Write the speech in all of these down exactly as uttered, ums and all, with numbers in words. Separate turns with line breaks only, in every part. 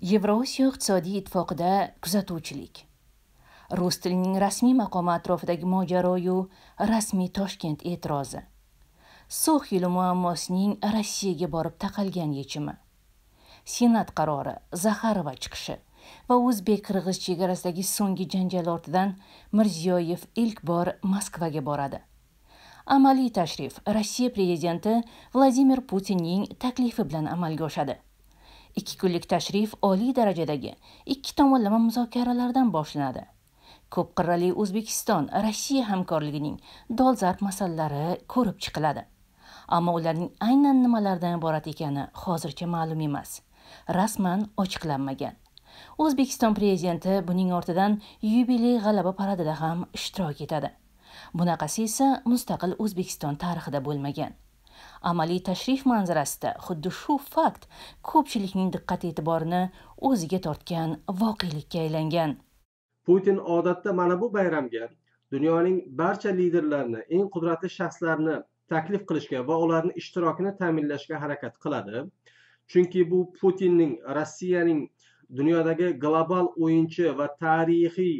Yevrosiyo iqtisodiy ittifoqida kuzatuvchilik. Rus tilining rasmiy maqomi atrofidagi mojaroyu rasmiy Toshkent e'tirozi. So'x yili muammosining Rossiyaga borib taqalgan yechimi. Senat qarori, Zaxarova chiqishi va o'zbek-qirg'iz chegarasidagi so'nggi janjal ortidan Mirziyoyev ilk bor Moskvaga boradi. Amaliy tashrif Rossiya prezidenti Vladimir Putinning taklifi bilan amalga oshadi. Ikki kunlik tashrif oliy darajadagi ikki tomonlama muzokaralardan boshlanadi. Ko'p qirrali O'zbekiston Rossiya hamkorligining dolzarb masalalari ko'rib chiqiladi. Ammo ularning aynan nimalardan iborat ekani hozircha ma'lum emas. Rasman ochiqlanmagan. O'zbekiston prezidenti buning ortidan yubiley g'alaba paradida ham ishtirok etadi. Bunaqasi esa mustaqil O'zbekiston tarixida bo'lmagan. Amaliy tashrif manzarasida xuddi shu fakt ko'pchilikning diqqat e'tiborini o'ziga tortgan voqelikka aylangan.
Putin odatda mana bu bayramga dunyoning barcha liderlarini, eng qudratli shaxslarni taklif qilishga va ularning ishtirokini ta'minlashga harakat qiladi. Chunki bu Putinning Rossiyaning dunyodagi global o'yinchi va tarixiy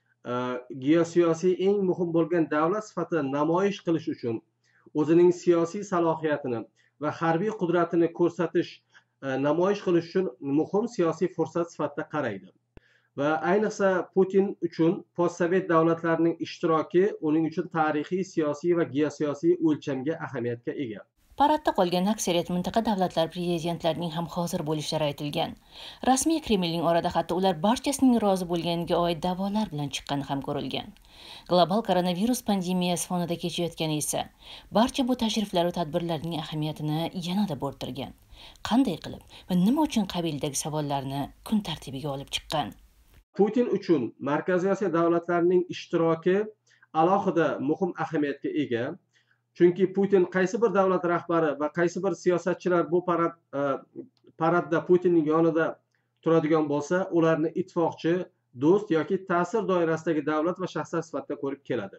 geosiyosiy eng muhim bo'lgan davlat sifatida namoyish qilish uchun o'zining siyosiy salohiyatini va harbiy qudratini ko'rsatish, namoyish qilish uchun muhim siyosiy fursat sifatida qaraydi. Va ayniqsa Putin uchun postsovet davlatlarining ishtiroki uning uchun tarixiy, siyosiy va geosiyosiy o'lchamga ahamiyatga ega.
Paradda qolgan aksariyat mintaqa davlatlar prezidentlarining ham hozir bo'lishlari aytilgan. Rasmiy Kremlning orada hatto ular barchasining rozi bo'lganiga oid da'volar bilan chiqqani ham ko'rilgan. Global koronavirus pandemiyasi fonida kechayotgani esa barcha bu tashriflar va tadbirlarning ahamiyatini yanada bo'rttirgan. Qanday qilib va nima uchun qabildagi savollarni kun tartibiga olib chiqqan?
Putin uchun Markaziy Osiyo davlatlarining ishtiroki alohida muhim ahamiyatga ega. Chunki Putin qaysi bir davlat rahbari va qaysi bir siyosatchilar bu parad paradda Putinning yonida turadigan bo'lsa, ularni ittifoqchi, do'st yoki ta'sir doirasidagi davlat va shaxslar sifatida ko'rib keladi.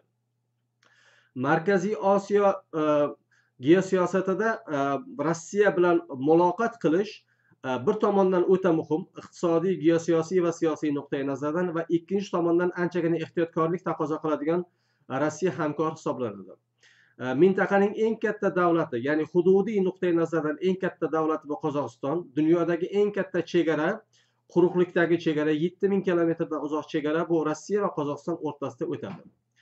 Markaziy Osiyo geosiyosatida Rossiya bilan muloqot qilish bir tomondan o'ta muhim iqtisodiy, geosiyosiy va siyosiy nuqtai nazardan va ikkinchi tomondan anchagina ehtiyotkorlik taqozo qiladigan Rossiya hamkor hisoblanadi. Mintaqaning eng katta davlati, ya'ni hududiy nuqtai nazardan eng katta davlati bu Qozog'iston, dunyodagi eng katta chegara, quruqlikdagi chegara, yetti ming kilometrdan uzoq chegara bu Rossiya va Qozog'iston o'rtasida o'tadi.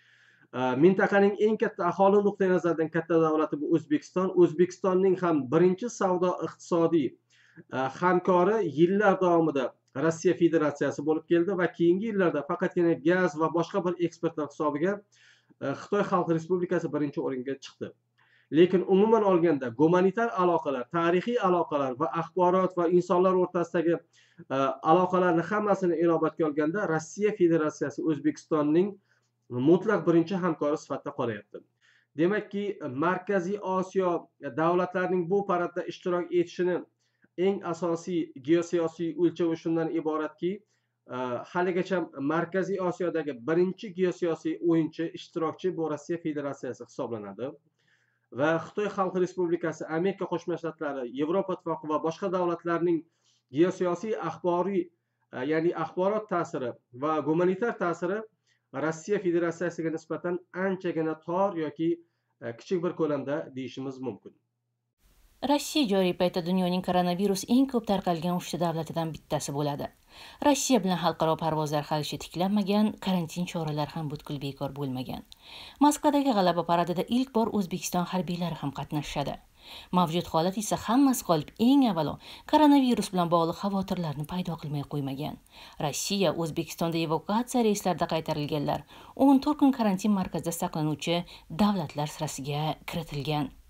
Mintaqaning eng katta aholi nuqtai nazaridan katta davlati bu O'zbekiston. O'zbekistonning ham birinchi savdo iqtisodiy hamkori yillar davomida Rossiya Federatsiyasi bo'lib keldi va keyingi yillarda faqatgina gaz va boshqa bir eksportlar hisobiga Xitoy Xalq Respublikasi birinchi o'ringa chiqdi. Lekin umuman olganda gumanitar aloqalar, tarixiy aloqalar va axborot va insonlar o'rtasidagi aloqalarni hammasini inobatga olganda Rossiya Federatsiyasi O'zbekistonning mutlaq birinchi hamkori sifatida qolyapti. Demakki, Markaziy Osiyo davlatlarining bu paradda ishtirok etishini eng asosiy geosiyosiy o'lchovi shundan iboratki, haligacha Markaziy Osiyodagi birinchi geosiyosiy o'yinchi, ishtirokchi bu Rossiya Federatsiyasi hisoblanadi. Va Xitoy Xalq Respublikasi, Amerika Qo'shma Shtatlari, Yevropa Ittifoqi va boshqa davlatlarning geosiyosiy axboriy, ya'ni axborot ta'siri va gumanitar ta'siri Rossiya Federatsiyasiga nisbatan anchagina tor yoki kichik bir ko'lamda deyishimiz mumkin.
Rossiya joriy paytda dunyoning koronavirus eng ko'p tarqalgan uchta davlatidan bittasi bo'ladi. Rossiya bilan xalqaro parvozlar haligacha tiklanmagan, karantin choralari ham butkul bekor bo'lmagan. Moskvadagi g'alaba paradida ilk bor O'zbekiston harbiylari ham qatnashadi. Mavjud holat esa hammasi qolib eng avvalo koronavirus bilan bog'liq xavotirlarni paydo qilmay qo'ymagan. Rossiya O'zbekistonda evakuatsiya reyslarida qaytarilganlar o'n to'rt kun karantin markazida saqlanuvchi davlatlar sirasiga kiritilgan.